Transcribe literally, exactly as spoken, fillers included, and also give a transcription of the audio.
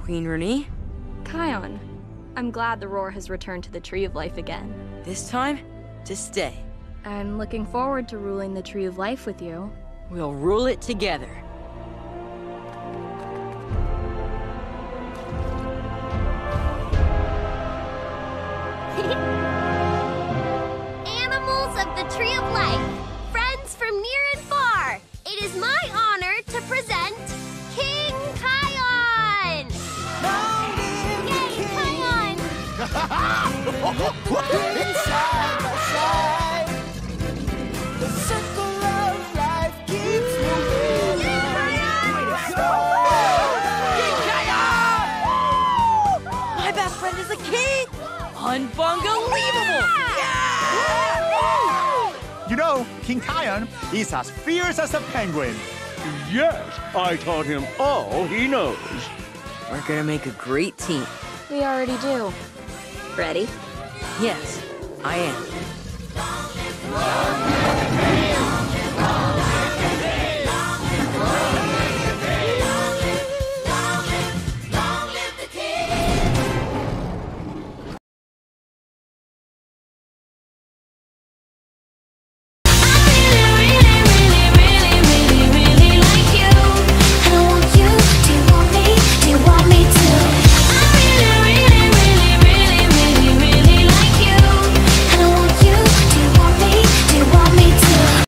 Queen Renee. Kion, I'm glad the roar has returned to the Tree of Life again. This time, to stay. I'm looking forward to ruling the Tree of Life with you. We'll rule it together. Animals of the Tree of Life, friends from near and far, it is my honor to present King Kion! Yay, Kion! Side by side, the circle of life keeps moving. King My best friend is a king! Unbelievable! You know, King Kion is as fierce as a penguin. Yes, I taught him all he knows. We're gonna make a great team. We already do. Ready? Yes, I am.